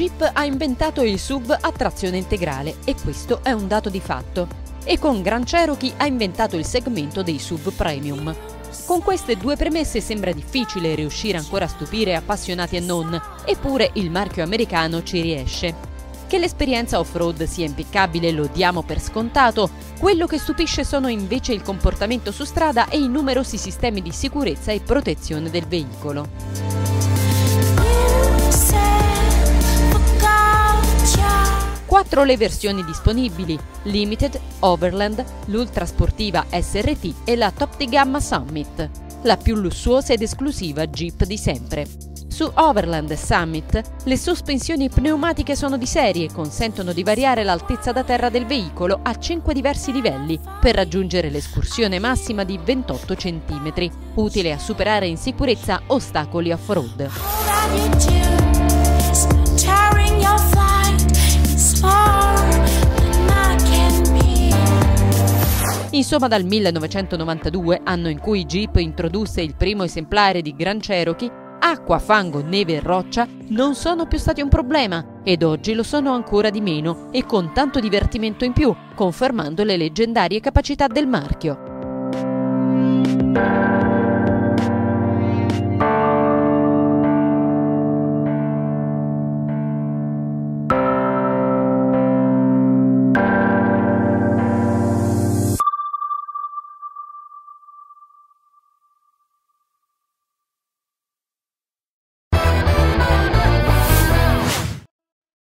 Jeep ha inventato il SUV a trazione integrale e questo è un dato di fatto. E con Grand Cherokee ha inventato il segmento dei SUV premium. Con queste due premesse sembra difficile riuscire ancora a stupire appassionati e non, eppure il marchio americano ci riesce. Che l'esperienza off-road sia impeccabile lo diamo per scontato, quello che stupisce sono invece il comportamento su strada e i numerosi sistemi di sicurezza e protezione del veicolo. 4 le versioni disponibili: Limited, Overland, l'ultra sportiva SRT e la top di gamma Summit, la più lussuosa ed esclusiva Jeep di sempre. Su Overland e Summit le sospensioni pneumatiche sono di serie e consentono di variare l'altezza da terra del veicolo a 5 diversi livelli per raggiungere l'escursione massima di 28 cm, utile a superare in sicurezza ostacoli off-road. Insomma, dal 1992, anno in cui Jeep introdusse il primo esemplare di Grand Cherokee, acqua, fango, neve e roccia non sono più stati un problema ed oggi lo sono ancora di meno e con tanto divertimento in più, confermando le leggendarie capacità del marchio.